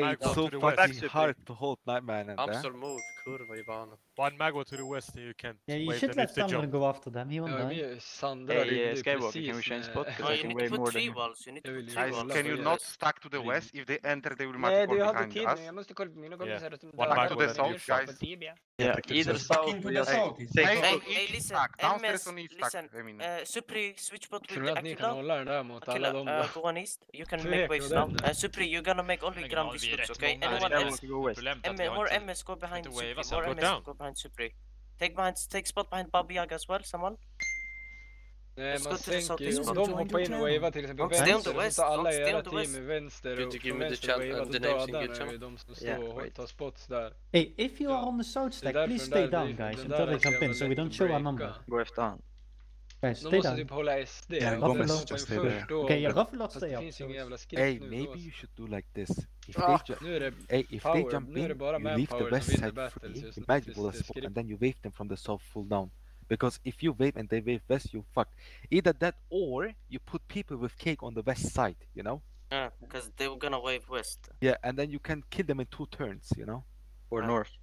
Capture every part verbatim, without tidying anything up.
why I it's go so to the fucking west. hard to hold Nightman and that. Amstor move. kurva i banan. One Mago to the west and you can't Yeah, you wave should them let if they Thunder jump. go after them. He won't Ja, die. vi, Sandra Hey, ringde uh, ju Skywalker, precis can we change när- spot? 'Cause No, I you can need to wave put more three than you. walls. You need to Jag put vill three ju Guys, walls. can you for not this. stack to the Ring. west? If they enter, they will Nej, magic du all hade behind tid us. nu. Jag måste kolla på mina Yeah. kompisar. att de One drar Back Mago to på the then mig. south, Jag kör guys. på Tibia. Yeah, either south or just Hey, take Hey, Hey, on hey, each listen. stack. Downstairs M S, on each listen. stack. I mean. Uh, Supri, switch bot with Tror the ni att ni kan Aquila. hålla det där mot alla Aquila, dem uh, då? go on east. You can Tvek make och waves now. den. Uh, Supri, you're gonna make only Ingen ground aning, vi är disputes, rätt okay? många. Anyone Det är else? Skywalker go west. Problemet är att M vi har more inte- M S go behind inte Supri. wavea så More go M S down. go behind Supri. Take behind, take spot behind Baba Yaga as well, someone. Nej, Let's man go to the sänker southeast ju. Om one. de hoppar in och wavar till exempel Don't stay on the vänster, så west, tar alla don't i stay era on the team west. i vänster Good och to give från me the vänster chat wavar, and då the names in dödar good ni channel. de som Yeah, står och wait. tar spots där. Hey, if you are Ja. on the south stack, därför please den stay där down, blir- guys, den until där they är så jump in, jävla so we lätt don't att show our breaka. number. Go F down. Guys, De stay måste down. typ hålla S D. Yeah, och Gomez sen just hoppa in stay först there. då. Okay, yeah, Ruffle, let's Fast stay det up. finns so ingen it's- jävla skrift Hey, nu. maybe då. you should do like this. If Ah, they ju- nu är det hey, if they power. jump Nu är det in, bara you leave the manpower som west vinner side battles free, just you nu. magic tills ball det a är spot, skrift. and then you wave them from the south full down. Because if you wave and they wave west, you fucked. Either that or you put people with cake on the west side, you know? Yeah, because they were gonna wave west. Yeah, and then you can kill them in two turns, you know? Or Ah. north.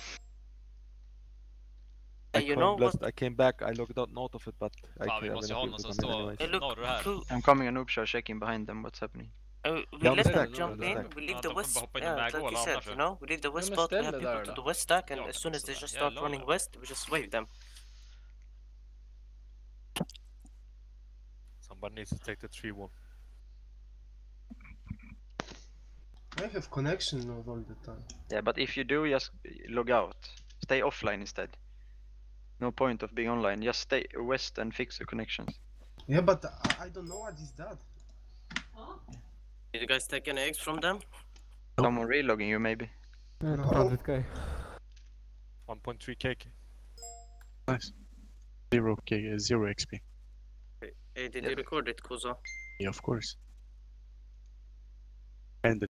I Hey, you came know blessed, what? I came back, I logged out note of it, but I Fan, vi I måste will ha not någon be som able to come in står anyways. Hey, look, norr här. cool. I'm coming a noob shot checking behind them. What's happening? Uh, we Down let the them stack, jump down the in. stack. We leave Ja, the de kommer west. bara hoppa in Yeah, och like väga you och said, ramla you know, we leave the west men spot. We ställ have det people där to då. the west stack, and Ja, as soon as they sådär. just start Jävlar. running west, we just wave them. Somebody needs to take the tree wall. I have connection all the time. Yeah, but if you do, just log out. Stay offline instead. No point of being online. Just stay west and fix the connections. Yeah, but I, I don't know what is that. Did you guys take any eggs from them? Someone relogging you maybe. No. one point three K. Nice. Zero K, zero X P. Hey, did Yeah. you record it, Kuzo? Yeah, of course. And the